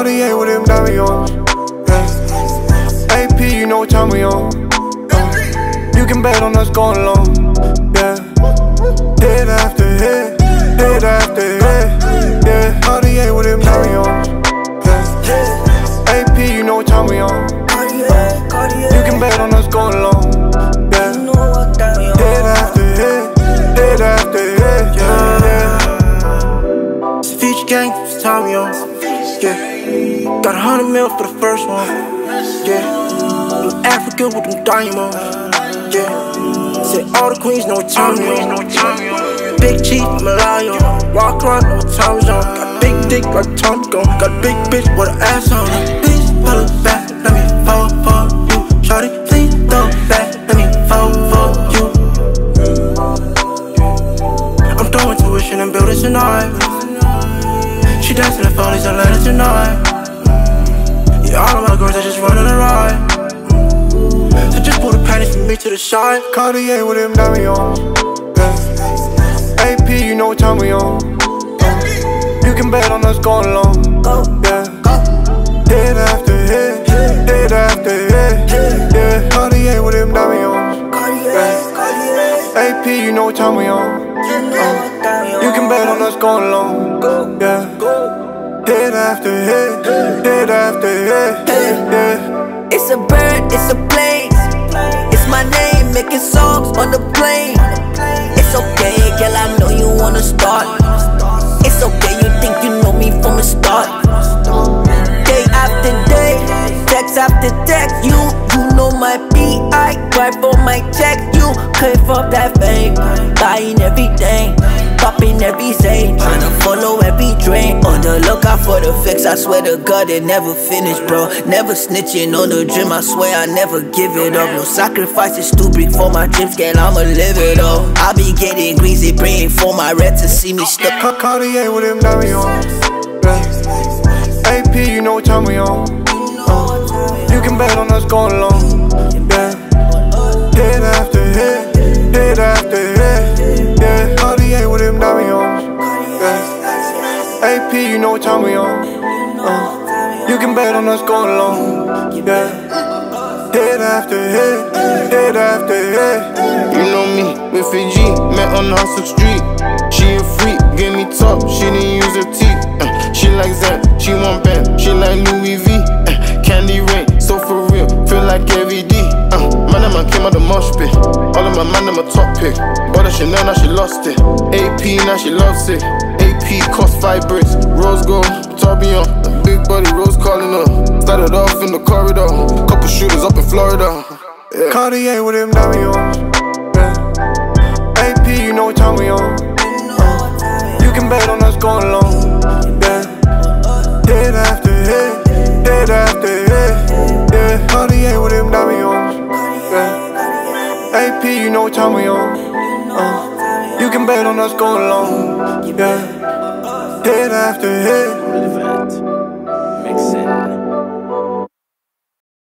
Cartier with them diamond on. Yeah. AP, you know what time we on. You can bet on us going long. Yeah. Hit after hit, hit after hit. Yeah. Cartier with them diamond on. Yeah. AP, you know what time we on. You can bet on us going long. Yeah. Hit after hit, hit after hit. Yeah. It's a future gang, it's time we on. Yeah. Got 100 mil for the first one. Yeah. Blue African with them diamonds. Yeah. Say all the queens know what time we on. Big chief, I'm a lion. Walk around, know what time we on. Got big dick like Tom Gun. Got a big bitch with an ass on her. Please pull it back, let me fall for you. Shawty, please throw it back, let me fall for you. I'm throwing tuition and buildings tonight. She dancing the phone, it's a letter tonight. Yeah, all of my girls are just running a ride. So just pull the panties from me to the side. Cartier with them diamond on. Yeah. AP, you know what time we on. You can bet on us going long. Yeah. Hit after hit, hit after hit. Yeah. Cartier with them diamond on. Yeah. AP, you know what time we on. You can bet on us going long. Yeah. Hit after hit, hit after hit. Yeah. It's a bird, it's a plane. It's my name, making songs on the plane. It's okay, girl, I know you wanna start. It's okay, you think you know me from the start. Day after day, text after text. You know my B.I. Cry for my check. You crave for that fame, buying everything, popping every zane, tryna follow every drain. On the lookout for the fix, I swear to God it never finished, bro. Never snitching on the dream, I swear I never give it up. No sacrifices too big for my dreams, girl, I'ma live it up. I be getting greasy, praying for my red to see me stuck. Cartier with them diamond on. Yeah. AP, you know what time we on. You can bet on us going long. Yeah. Hit after hit, hit after hit. Yeah. Cartier with them diamond on. Yeah. AP, you know what time we on. You can bet on us going long. Yeah. Hit after hit, hit after hit. You know me, with Fiji, met on Yung6ix street. She a freak, gave me top, she didn't use her teeth. She like that, she want band, she like Louis V. Candy rain, so for real, feel like every D. Man, I came out the mosh pit. All of my man, I'm a top pick. Bought a Chanel, now she lost it. AP, now she loves it. AP cost 5 bricks. Rose gold, tourbillon. Big body, Rose calling her. Started off in the corridor. Couple shooters up in Florida. Yeah. Cartier with them diamond on. Yeah. AP, you know what time we on. You can bet on us going long. Yeah. Hit after hit, hit after hit. Yeah. Cartier with them diamond on. Yeah. AP, you know what time we on. You can bet on us going long. Yeah. Hit after hit.